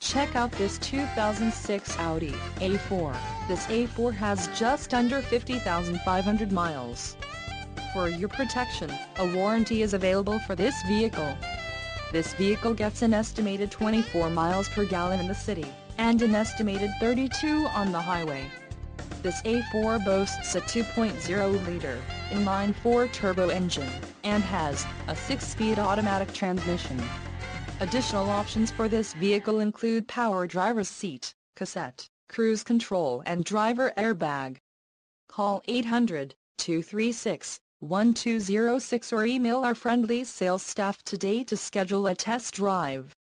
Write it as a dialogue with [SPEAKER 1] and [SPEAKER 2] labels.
[SPEAKER 1] Check out this 2006 Audi A4. This A4 has just under 50,500 miles. For your protection, a warranty is available for this vehicle. This vehicle gets an estimated 24 miles per gallon in the city, and an estimated 32 on the highway. This A4 boasts a 2.0-liter inline-4 turbo engine, and has a 6-speed automatic transmission. Additional options for this vehicle include power driver's seat, cassette, cruise control and driver airbag. Call 800-236-1206 or email our friendly sales staff today to schedule a test drive.